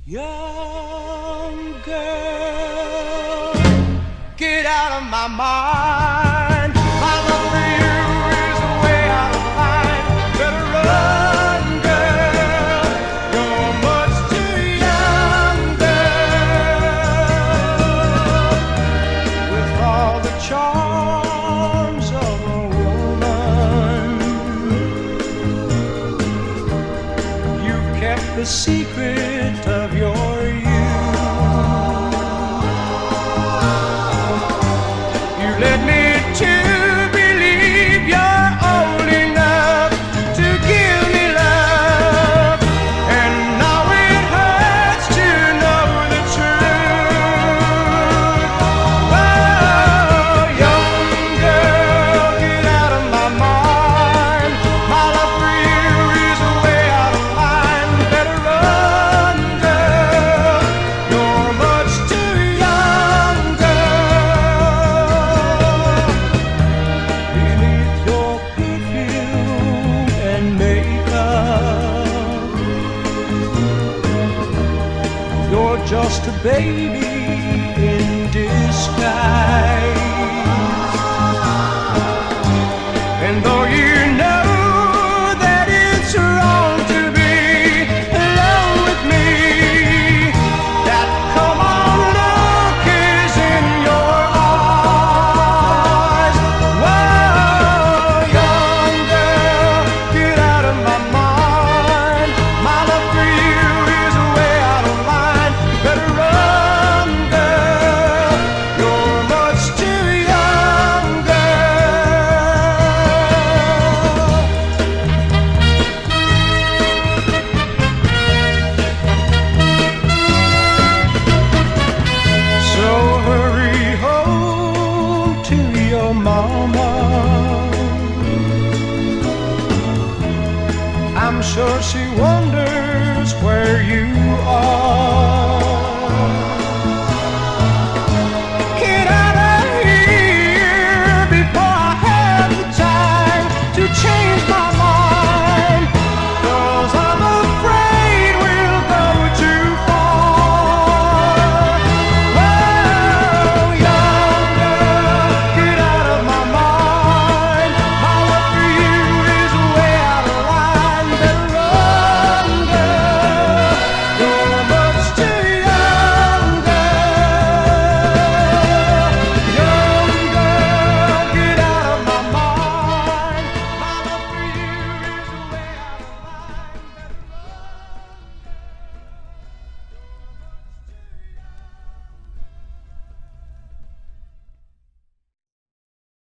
Young girl, get out of my mind. My love for you is way out of line. Better run, girl. You're much too young, girl. With all the charms of a woman, you've kept the secret of your youth. You led me to believe you're old enough to give me love, and now it hurts to know the truth. Oh, young girl, get out of my mind. My love for you is way out of line. Better run, girl. You're much too young, girl. Beneath your perfume and makeup, you're just a baby in disguise.